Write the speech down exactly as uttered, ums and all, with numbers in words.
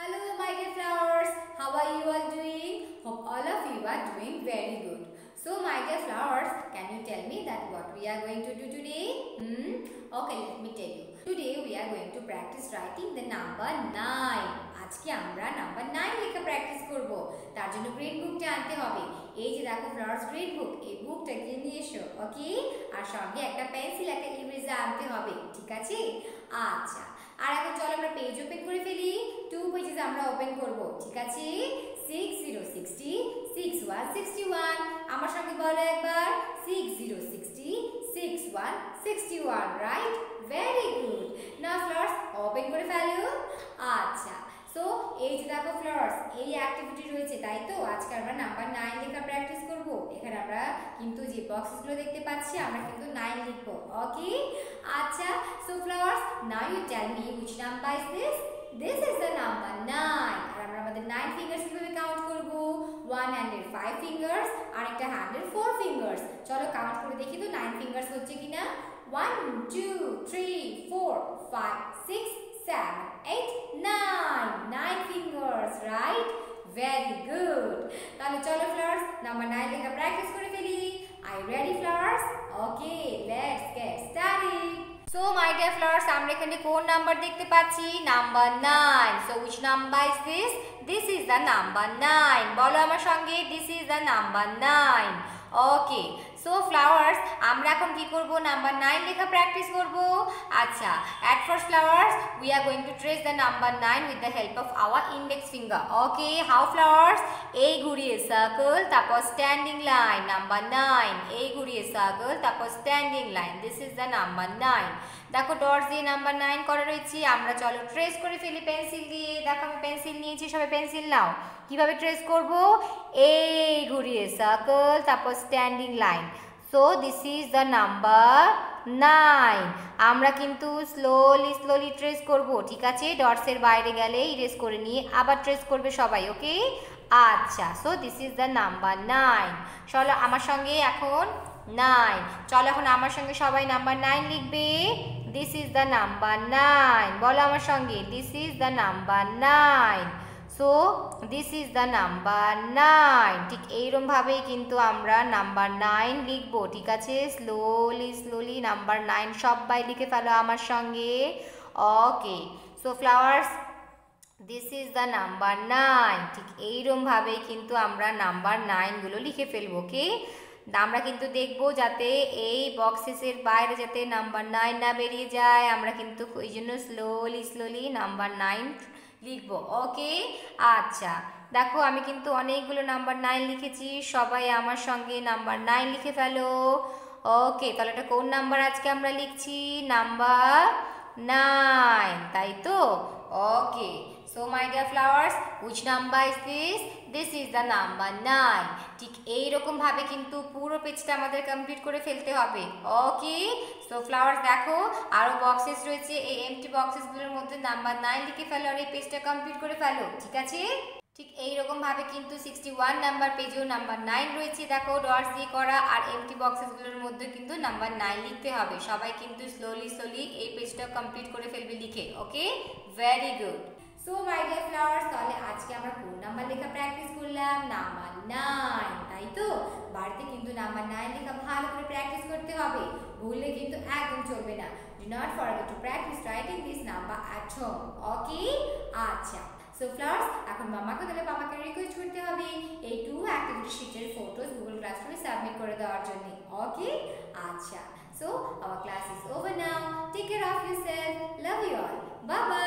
Hello my dear flowers, how are you all doing? Hope all of you are doing very good. So my dear flowers, can you tell me that what we are going to do today? Hmm? Okay, let me tell you. Today we are going to practice writing the number nine. আজকে আমরা number nine লেখা practice করব। তার জন্য grade বুকটা আনতে হবে। এই যে দেখো ফ্লাওয়ার্স গ্রেড বুক, এই বুকটা কিনে নিয়ে এসো, ওকে? আর সঙ্গে একটা পেন্সিল, একটা ইরেজার আনতে হবে, ঠিক আছে? আচ্ছা, আর এখন চলো আমরা পেজ ওপেন করে ফেলি। টু পেজেস আমরা ওপেন করব, ঠিক আছে? Six zero sixty, six one sixty one. আমার সঙ্গে বলো একবার, six zero sixty, six one sixty one, right? Very good. Now flowers open করে ফেলো। আচ্ছা, সো এই যে দেখো ফ্লাওয়ার্স, এই অ্যাক্টিভিটি রয়েছে, তাই তো? আজকে আমরা নাম্বার নাইন লেখা প্র্যাকটিস করব। এখানে আমরা কিন্তু যে বক্সগুলো দেখতে পাচ্ছি, আমরা কিন্তু নাইন লিখব, ওকে? আচ্ছা, so flowers, now you tell me which number is this? This is the number nine. আর আমরা আমাদের nine ফিঙ্গার্স কিভাবে কাউন্ট করব? one হ্যান্ডের five ফিঙ্গার্স আর একটা হ্যান্ডের four ফিঙ্গার্স। চলো কাউন্ট করে দেখি তো nine ফিঙ্গার্স হচ্ছে কিনা। one two three four five six seven eight nine. nine fingers, right? Very good. তাহলে চলো ফ্লাওয়ার্স নাম্বার nine লেখা প্র্যাকটিস করে ফেলি। Are you ready flowers? Okay, let's get started. So my dear flowers, আমরা এখানে কোন নাম্বার দেখতে পাচ্ছি? Number nine. So which number is this? This is the number nine. বলো আমার সঙ্গে, this is the number nine. Okay. So flowers, আমরা এখন কি করব? নাম্বার nine লেখা প্র্যাকটিস করব। আচ্ছা, at first flowers, we are going to trace the number nine with the help of our index finger. Okay, how flowers? এই ঘুরিয়ে circle, তারপর স্ট্যান্ডিং লাইন, নাম্বার nine. এই ঘুরিয়ে সার্কেল, তারপর standing line. This is the number nine. দেখো dots দিয়ে number nine করা রয়েছে। আমরা চলো ট্রেস করে ফেলি পেন্সিল দিয়ে। দেখো আমি পেন্সিল নিয়েছি, সবাই পেন্সিল নাও। কিভাবে ট্রেস করব? এই ঘুরিয়ে সার্কেল, তারপর standing line. So this is the number nine. আমরা কিন্তু স্লোলি স্লোলি ট্রেস করব, ঠিক আছে? ডটসের বাইরে গেলে ইরেজ করে নিয়ে আবার ট্রেস করবে সবাই, ওকে? আচ্ছা, so this is the number nine. চলো আমার সঙ্গে এখন nine. চলো এখন আমার সঙ্গে সবাই নাম্বার nine লিখবে। This is the number nine. বলো আমার সঙ্গে, this is the number nine. So this is the number nine. ঠিক এইরকম ভাবেই কিন্তু আমরা নাম্বার nine লিখবো, ঠিক আছে? স্লোলি স্লোলি নাম্বার nine সবাই লিখে ফেলো আমার সঙ্গে, okay? So flowers, this is the number nine. ঠিক এইরকম ভাবেই কিন্তু আমরা নাম্বার nine গুলো লিখে ফেলবো, ওকে? আমরা কিন্তু দেখবো যাতে এই বক্সেসের বাইরে যাতে নাম্বার nine না বেরিয়ে যায়। আমরা কিন্তু ওই জন্য স্লোলি স্লোলি নাম্বার nine লিখবো, ওকে? আচ্ছা, দেখো আমি কিন্তু অনেকগুলো নাম্বার nine লিখেছি। সবাই আমার সঙ্গে নাম্বার nine লিখে ফেলো, ওকে? তাহলে এটা কোন নাম্বার আজকে আমরা লিখছি? নাম্বার nine, তাই তো? ওকে। So my dear flowers, which number is this? This is the number nine. ঠিক এই রকম ভাবে কিন্তু পুরো পেজটা আমাদের কমপ্লিট করে ফেলতে হবে, ওকে? সো ফ্লাওয়ার্স দেখো আরো বক্সেস রয়েছে, এই এমটি বক্সেসগুলোর মধ্যে নাম্বার nine লিখে ফেলো আর এই পেজটা কমপ্লিট করে ফেলো, ঠিক আছে? ঠিক এই রকম ভাবে কিন্তু সিক্সটি ওয়ান নাম্বার পেজেও নাম্বার nine রয়েছে, দেখো ডটস দিয়ে করা। আর এমটি বক্সেসগুলোর মধ্যে কিন্তু নাম্বার nine লিখতে হবে। সবাই কিন্তু স্লোলি স্লোলি এই পেজটা কমপ্লিট করে ফেলবে লিখে, okay? Very good. So my dear flowers, তাহলে আজকে আমরা কোন নাম্বার লেখা প্র্যাকটিস করলাম? নাম্বার nine, তাই তো? বাড়িতে কিন্তু নাম্বার nine লেখা ভালো করে প্র্যাকটিস করতে হবে, ভুললে কিন্তু একদম চলবে না। Do not forget to practice writing this number at home, okay? আচ্ছা, সো ফ্লাওয়ার্স এখন মামাকে তাহলে পাপাকে রিকোয়েস্ট করতে হবে এই টু অ্যাক্টিভিটি শিটের ফটোস গুগল ক্লাসরুমে সাবমিট করে দেওয়ার জন্য, ওকে? আচ্ছা, so our class is over now. Take care of yourself. Love you all. Bye by.